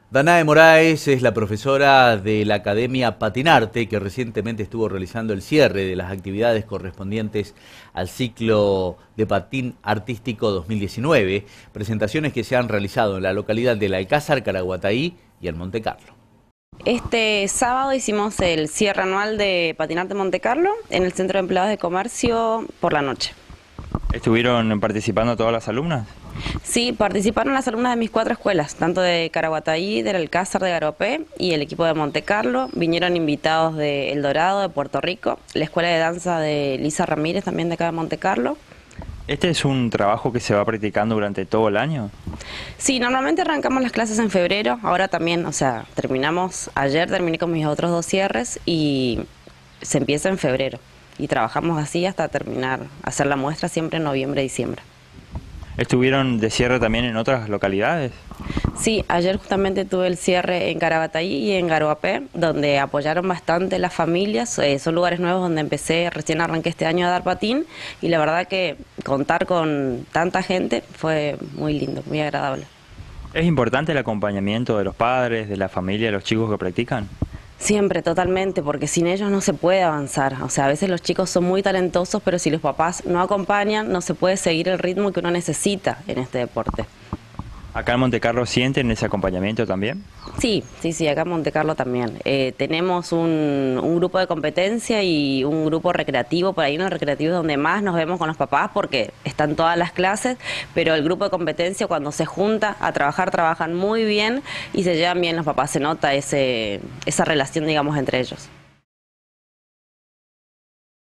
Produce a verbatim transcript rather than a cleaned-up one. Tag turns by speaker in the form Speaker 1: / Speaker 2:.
Speaker 1: Danae Moraes es la profesora de la Academia Patinarte, que recientemente estuvo realizando el cierre de las actividades correspondientes al ciclo de patín artístico dos mil diecinueve, presentaciones que se han realizado en la localidad del Alcázar, Caraguataí y en Montecarlo.
Speaker 2: Este sábado hicimos el cierre anual de Patinarte Montecarlo en el Centro de Empleados de Comercio por la noche.
Speaker 3: ¿Estuvieron participando todas las alumnas?
Speaker 2: Sí, participaron las alumnas de mis cuatro escuelas, tanto de Caraguataí, del Alcázar, de Garopé y el equipo de Montecarlo. Vinieron invitados de El Dorado, de Puerto Rico, la escuela de danza de Lisa Ramírez, también de acá de Montecarlo.
Speaker 3: ¿Este es un trabajo que se va practicando durante todo el año?
Speaker 2: Sí, normalmente arrancamos las clases en febrero, ahora también, o sea, terminamos, ayer terminé con mis otros dos cierres y se empieza en febrero. Y trabajamos así hasta terminar, hacer la muestra siempre en noviembre, diciembre.
Speaker 3: ¿Estuvieron de cierre también en otras localidades?
Speaker 2: Sí, ayer justamente tuve el cierre en Caraguataí y en Garopé, donde apoyaron bastante las familias. Eh, son lugares nuevos donde empecé, recién arranqué este año a dar patín y la verdad que contar con tanta gente fue muy lindo, muy agradable.
Speaker 3: ¿Es importante el acompañamiento de los padres, de la familia, de los chicos que practican?
Speaker 2: Siempre, totalmente, porque sin ellos no se puede avanzar. O sea, a veces los chicos son muy talentosos, pero si los papás no acompañan, no se puede seguir el ritmo que uno necesita en este deporte.
Speaker 3: ¿Acá en Montecarlo sienten ese acompañamiento también?
Speaker 2: Sí, sí, sí, acá en Montecarlo también. Eh, tenemos un, un grupo de competencia y un grupo recreativo, por ahí en el recreativo es donde más nos vemos con los papás porque están todas las clases, pero el grupo de competencia cuando se junta a trabajar, trabajan muy bien y se llevan bien los papás, se nota ese, esa relación, digamos, entre ellos.